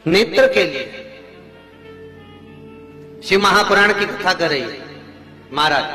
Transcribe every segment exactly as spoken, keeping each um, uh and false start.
नेत्र के लिए शिव महापुराण की कथा कर रही है। महाराज,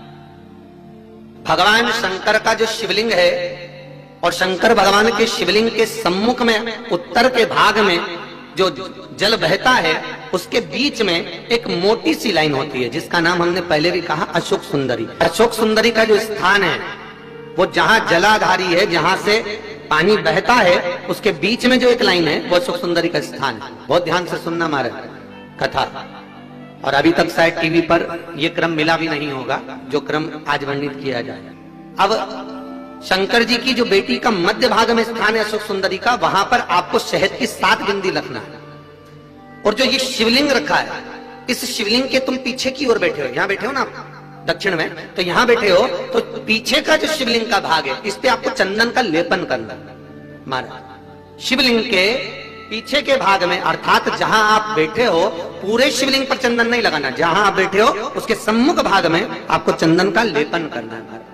भगवान शंकर का जो शिवलिंग है और शंकर भगवान के शिवलिंग के सम्मुख में उत्तर के भाग में जो जल बहता है उसके बीच में एक मोटी सी लाइन होती है जिसका नाम हमने पहले भी कहा अशोक सुंदरी। अशोक सुंदरी का जो स्थान है वो जहां जलाधारी है, जहां से पानी बहता है, उसके बीच में जो एक लाइन है वो अशोक सुंदरी का स्थान है। बहुत ध्यान से सुनना हमारे कथा, और अभी तक शायद टीवी पर यह क्रम मिला भी नहीं होगा जो क्रम आज वर्णित किया जाए। अब शंकर जी की जो बेटी का मध्य भाग में स्थान है अशोक सुंदरी का, वहां पर आपको शहद की सात बिंदी रखना है। और जो ये शिवलिंग रखा है, इस शिवलिंग के तुम पीछे की ओर बैठे हो, यहां बैठे हो ना दक्षिण में, तो यहां बैठे हो तो पीछे का जो शिवलिंग का भाग है इस पे आपको चंदन का लेपन करना है। महाराज, शिवलिंग के पीछे के भाग में अर्थात जहां आप बैठे हो पूरे शिवलिंग पर चंदन नहीं लगाना, जहां आप बैठे हो उसके सम्मुख भाग में आपको चंदन का लेपन करना है। महाराज,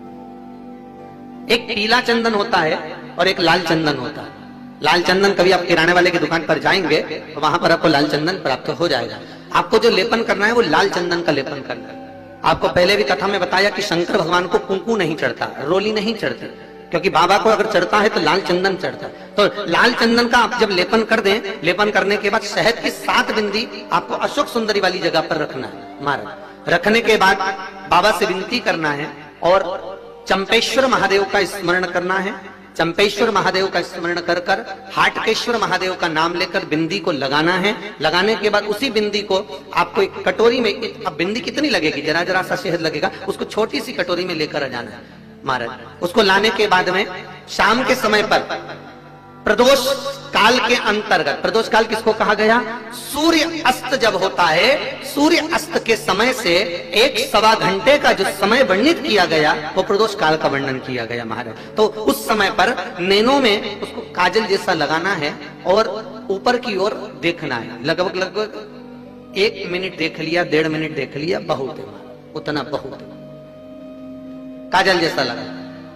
एक पीला चंदन होता है और एक लाल चंदन होता है। लाल चंदन कभी आप किराने वाले की दुकान पर जाएंगे तो वहां पर आपको लाल चंदन प्राप्त हो जाएगा। आपको जो लेपन करना है वो लाल चंदन का लेपन करना है। आपको पहले भी कथा में बताया कि शंकर भगवान को कुंकू नहीं चढ़ता, रोली नहीं चढ़ती, क्योंकि बाबा को अगर चढ़ता है तो लाल चंदन चढ़ता है। तो लाल चंदन का आप जब लेपन कर दें, लेपन करने के बाद शहद की सात बिंदी आपको अशोक सुंदरी वाली जगह पर रखना है। महाराज, रखने के बाद बाबा से विनती करना है और चंपेश्वर महादेव का स्मरण करना है। चंपेश्वर महादेव का स्मरण कर कर हाटकेश्वर महादेव का नाम लेकर बिंदी को लगाना है। लगाने के बाद उसी बिंदी को आपको एक कटोरी में, अब बिंदी कितनी लगेगी, जरा जरा सा शहद लगेगा, उसको छोटी सी कटोरी में लेकर आ जाना है। महाराज, उसको लाने के बाद में शाम के समय पर प्रदोष काल के अंतर्गत, प्रदोष काल किसको कहा गया, सूर्य अस्त जब होता है, सूर्य अस्त के समय से एक सवा घंटे का जो समय वर्णित किया गया वो प्रदोष काल का वर्णन किया गया। महाराज, तो उस समय पर नैनों में उसको काजल जैसा लगाना है और ऊपर की ओर देखना है। लगभग लगभग एक मिनट देख लिया, डेढ़ मिनट देख लिया, बहुत है, उतना बहुत है, काजल जैसा लगा।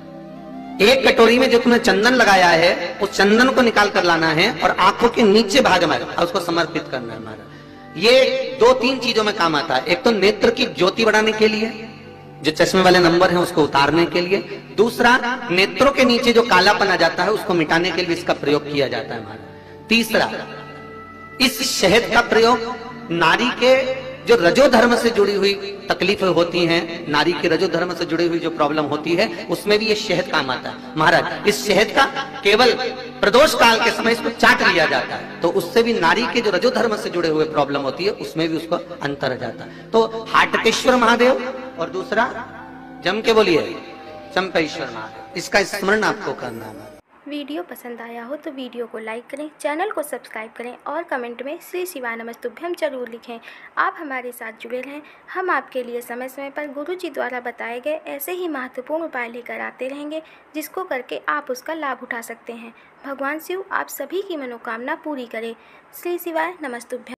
एक कटोरी में जो तुमने चंदन लगाया है उस चंदन को निकाल कर लाना है और आंखों के नीचे भाग में उसको समर्पित करना है। हमारा ये दो तीन चीजों में काम आता है। एक तो नेत्र की ज्योति बढ़ाने के लिए, जो चश्मे वाले नंबर हैं उसको उतारने के लिए। दूसरा, नेत्रों के नीचे जो कालापन आ जाता है उसको मिटाने के लिए इसका प्रयोग किया जाता है। हमारा तीसरा, इस शहद का प्रयोग नारी के जो रजो धर्म से जुड़ी हुई तकलीफें होती हैं, नारी के रजो धर्म से जुड़ी हुई जो प्रॉब्लम होती है उसमें भी ये शहद काम आता है। महाराज, इस शहद का केवल प्रदोष काल के समय इसको चाट लिया जाता है तो उससे भी नारी के जो रजो धर्म से जुड़े हुए प्रॉब्लम होती है उसमें भी उसको अंतर जाता है। तो हाटकेश्वर महादेव और दूसरा जम के बोलिए चंपेश्वर महादेव, इसका स्मरण आपको करना है। वीडियो पसंद आया हो तो वीडियो को लाइक करें, चैनल को सब्सक्राइब करें और कमेंट में श्री शिवाय नमस्तुभ्यम जरूर लिखें। आप हमारे साथ जुड़े रहें, हम आपके लिए समय समय पर गुरु जी द्वारा बताए गए ऐसे ही महत्वपूर्ण उपाय लेकर आते रहेंगे जिसको करके आप उसका लाभ उठा सकते हैं। भगवान शिव आप सभी की मनोकामना पूरी करें। श्री शिवाय नमस्तुभ्यम।